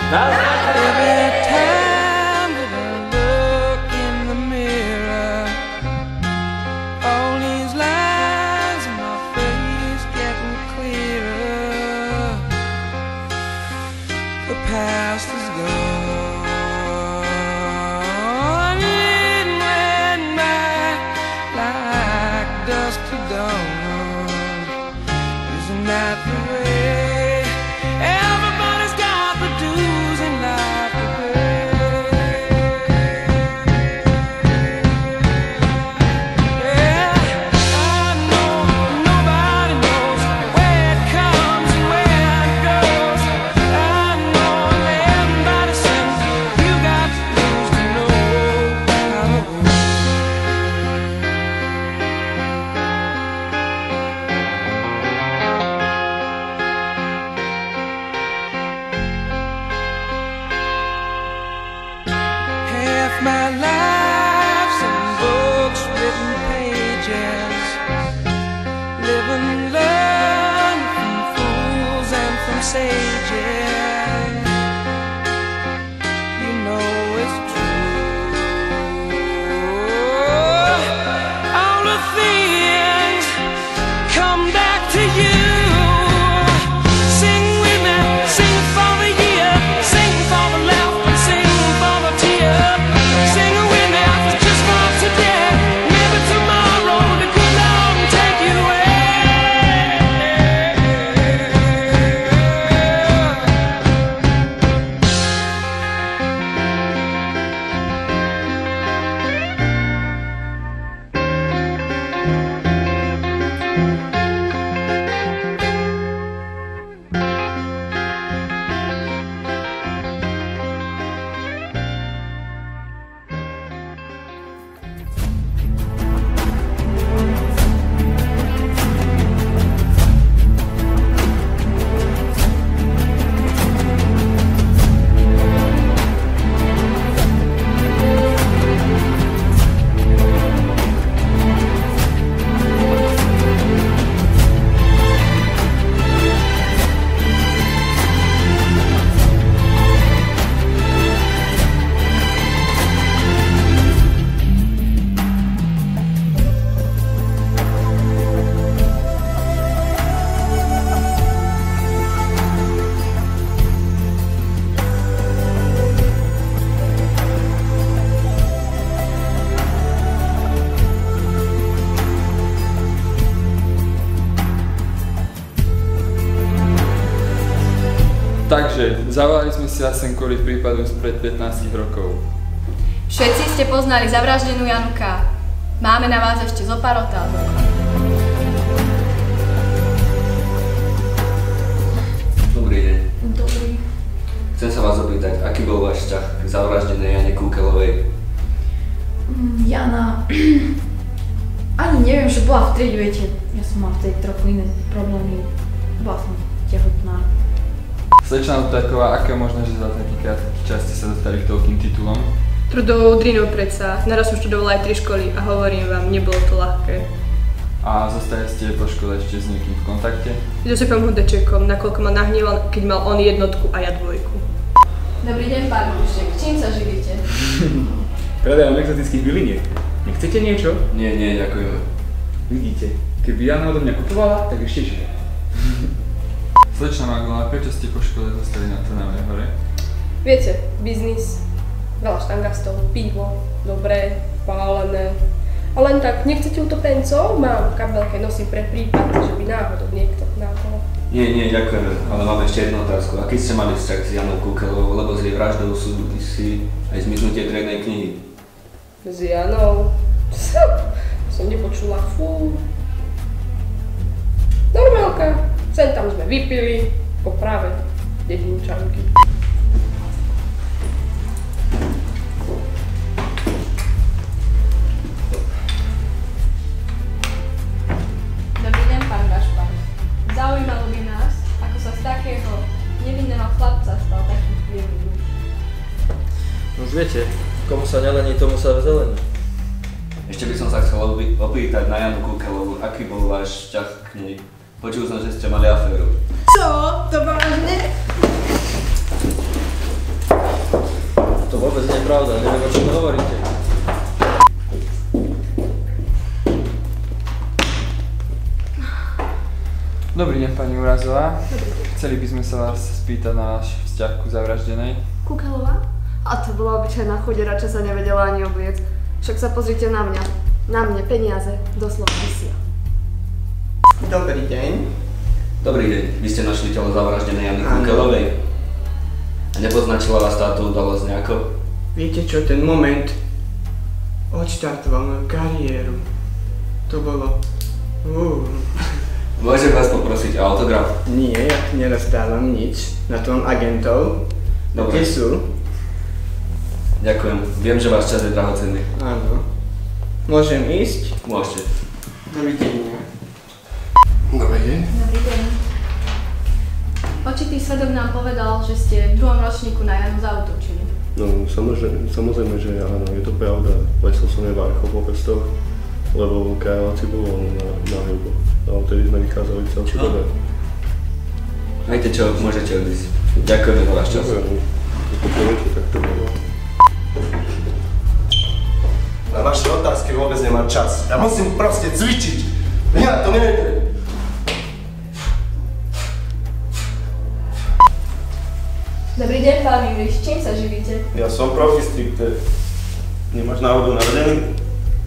Every time that I look in the mirror, all these lines in my face getting clearer. The past is gone, it went by like dusk to dawn. Isn't that the way? Everybody's got the dues in life to pay. Yeah, I know nobody knows where it comes and where it goes. I know everybody sings, you got to lose to know how to win. Half my life's in books, written pages, live and learn from fools and from sages. You know it's true. All the things come back to you. Sing with me, sing for the year, sing for the laughter, sing for the tear. Sing with me, just for today. Maybe tomorrow the good Lord will take you away. Takže, zavolali sme si vás sem kvôli prípadu spred 15 rokov. Všetci ste poznali zavraždenú Janu K. Máme na vás ešte zo pár otázok. Dobrý deň. Dobrý. Chcem sa vás opýtať, aký bol váš vzťah k zavraždenej Jane Kúkelovej? Jana... Ani neviem, že bola v triede, viete. Ja som mala vtedy trochu iné problémy. Bola som tehotná. Slečna Utáková, aké možno, že za taký krátky čas ste sa dostali k toľkým titulom? Trudovou drinou predsa. Naraz som študovala aj 3 školy a hovorím vám, nebolo to ľahké. A zostali ste po škole ešte s niekým v kontakte? S Josefom Hudečekom, nakoľko ma nahneval, keď mal on jednotku a ja dvojku. Dobrý deň, pán Hrušek. Čím sa živíte? Predajom exotických byliniek. Nechcete niečo? Nie, ďakujeme. Vidíte, keby Jana odo mňa kupovala, tak ešte žije. Slečna Magdalena, prečo ste po škole zostali na Trnavej hore? Viete, biznis, veľa štangastov, pivo, dobré, pálené. A len tak, nechcete utopencov? Mám v kabelke, nosím pre prípad, že by náhodou niekto náhodou. Nie, ďakujeme, ale máme ešte jednu otázku. Aký ste mali vzťah s Janou Kúkelovou, lebo s jej vraždou sú si aj zmiznutie drevnej knihy? S Janou? Som nepočula, fú. Normálka. Sem tam sme vypili, po práve dedinčanky. Dobrý deň, pán Gašpar. Zaujímalo by nás, ako sa z takého nevinného chlapca stal taký vplyvný muž. Už viete, komu sa nelení, tomu sa zelení. Ešte by som sa chcel opýtať na Janu Kúkelovú, aký bol váš vzťah k nej? Počul som, že ste mali aféru. Co? To vážne? To vôbec nie je pravda, neviem, o čom hovoríte. Dobrý deň, pani Urazová. Chceli by sme sa vás spýtať na váš vzťah ku zavraždenej. Kukelová? A to bola obyčajná chodera, čo sa nevedela ani obliec. Však sa pozrite na mňa. Na mne peniaze doslova vysia. Dobrý deň. Dobrý deň, vy ste našli telo zavraždenej Jany Kukelovej. A nepoznačila vás táto udalosť nejako? Viete čo, ten moment odštartoval moju kariéru. To bolo... Môžem vás poprosiť o autograf? Nie, ja nerozdávam nič. Na to mám agentov. Dobre. Kde sú? Ďakujem, viem, že váš čas je drahocenný. Áno. Môžem ísť? Môžete. Dobrý deň. Dobrý deň. Dobrý deň. Očitý svedok nám povedal, že ste v 2. ročníku na Janu zaútočili. No, samozrejme, že áno, je to pravda. Lesol som jej varchov po prstoch, lebo kajalaci bolo na hrubo. A vtedy sme vychádzali celčí dobre. Viete čo, môžete odísť. Ďakujeme za váš čas. Ďakujem. Poprvite, tak to bolo. Na vaše otázky vôbec nemám čas. Ja musím proste cvičiť. Ja to neviete. Dobrý deň, pán Juriš, čím sa živíte? Ja som profi stripter. Nemáš náhodou narodeniny?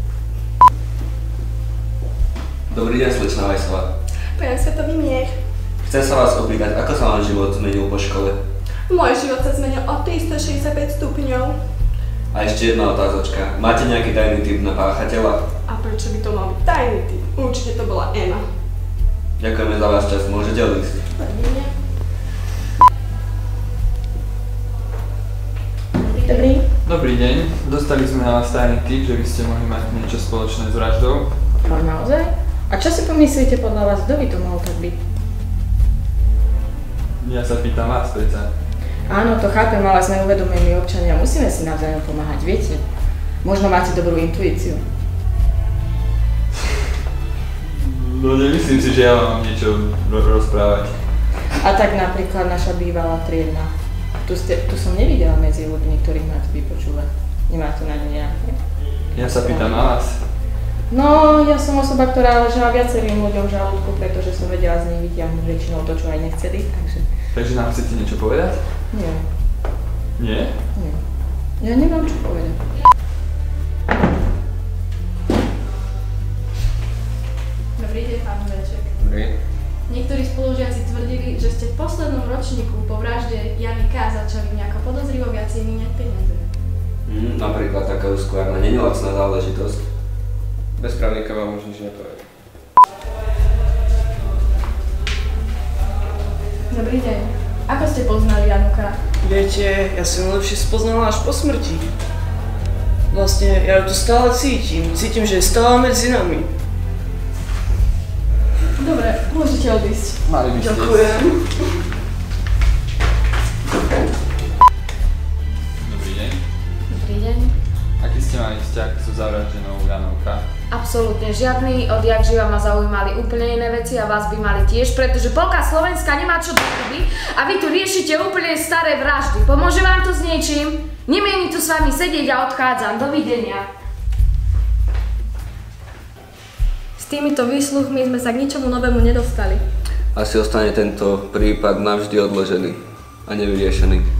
Dobrý deň, slečná Vajsová. Pán Svetový mier. Chcem sa vás opýtať, ako sa vám život zmenil po škole? Môj život sa zmenil o 365 stupňov. A ešte jedna otázočka. Máte nejaký tajný tip na páchateľa? A prečo by to mal byť tajný typ? Určite to bola Emma. Ďakujeme za váš čas, môžete odísť. Dobrý. Dobrý deň. Dostali sme na vás tajný tip, že by ste mohli mať niečo spoločné s vraždou. No naozaj? A čo si pomyslíte podľa vás, kto by to mohol tak byť? Ja sa pýtam vás, predsa. Áno, to chápem, ale sme uvedomení občania, musíme si navzájom pomáhať, viete? Možno máte dobrú intuíciu. No nemyslím si, že ja vám mám niečo rozprávať. A tak napríklad naša bývalá triedna. Tu som nevidela medzi ľuďmi, ktorých máte vypočúvať. Nemáte na ne nejaké? Ja sa pýtam na vás. No, ja som osoba, ktorá ležala viacerým ľuďom v žalúdku, pretože som vedela z nich vytiahnuť väčšinou to, čo aj nechceli, takže... Takže nám chcete niečo povedať? Nie. Nie? Nie. Ja nemám čo povedať. Dobrý deň, pán Veček. Dobrý. Niektorí spolužiaci tvrdili, že ste v poslednom ročníku po vražde Jany K. začali nejako podozrivo viacej míňať peniaze. Napríklad taká úskvarná, nie je lacná záležitosť. Bez právnika vám už nič nepoviem. Dobrý deň. Ako ste poznali Janu K? Viete, ja som lepšie spoznala až po smrti. Vlastne, ja ju tu stále cítim. Cítim, že je stále medzi nami. Dobre, môžete odísť. Mali by ste. Ďakujem. Dobrý deň. Dobrý deň. Aký ste mali vzťah so zavraždenou Janou K? Absolútne žiadny, odjak živa ma zaujímali úplne iné veci a vás by mali tiež, pretože polka Slovenska nemá čo dokupy a vy tu riešite úplne staré vraždy. Pomôže vám to s niečím? Nemieni tu s vami sedieť a odchádzam. Dovidenia. S týmito výsluchmi sme sa k ničomu novému nedostali. Asi ostane tento prípad navždy odložený a nevyriešený.